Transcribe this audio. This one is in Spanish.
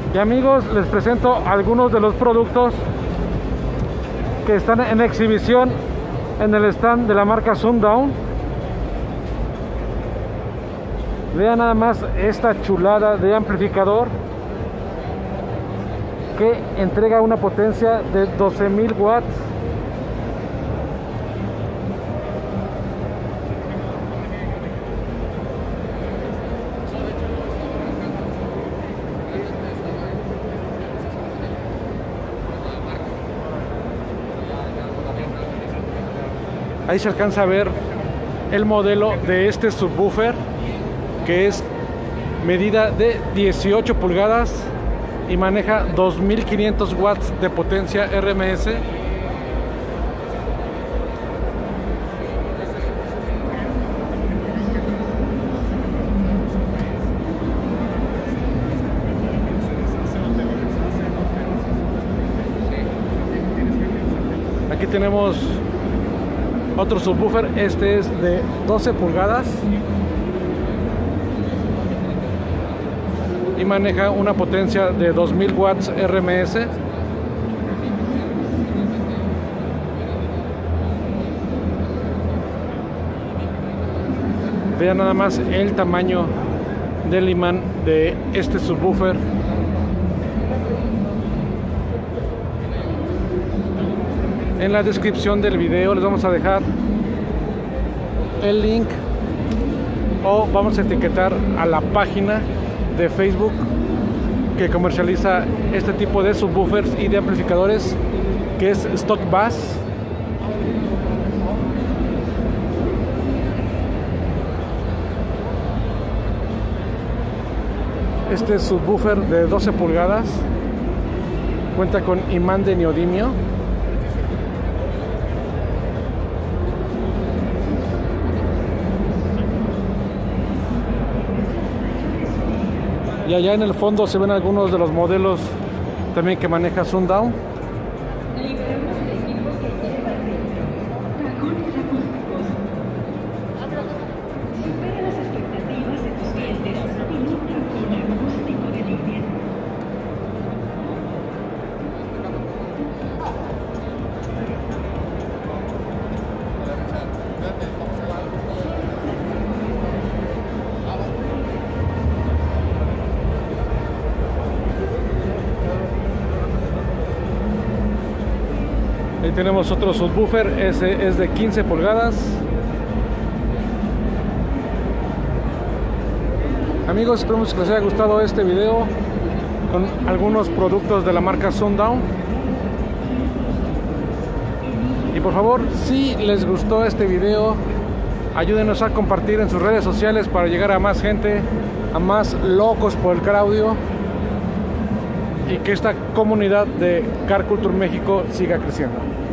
Y amigos, les presento algunos de los productos que están en exhibición en el stand de la marca Sundown. Vean nada más esta chulada de amplificador que entrega una potencia de 12,000 watts. Ahí se alcanza a ver el modelo de este subwoofer, que es medida de 18 pulgadas y maneja 2500 watts de potencia RMS. Aquí tenemos otro subwoofer, este es de 12 pulgadas y maneja una potencia de 2000 watts RMS. Vean nada más el tamaño del imán de este subwoofer. En la descripción del video les vamos a dejar el link, o vamos a etiquetar a la página de Facebook que comercializa este tipo de subwoofers y de amplificadores, que es Stock Bass. Este subwoofer de 12 pulgadas cuenta con imán de neodimio. Y allá en el fondo se ven algunos de los modelos también que maneja Sundown. Ahí tenemos otro subwoofer, ese es de 15 pulgadas. Amigos, esperemos que les haya gustado este video con algunos productos de la marca Sundown. Y por favor, si les gustó este video, ayúdenos a compartir en sus redes sociales para llegar a más gente, a más locos por el car audio, y que esta comunidad de Car Culture México siga creciendo.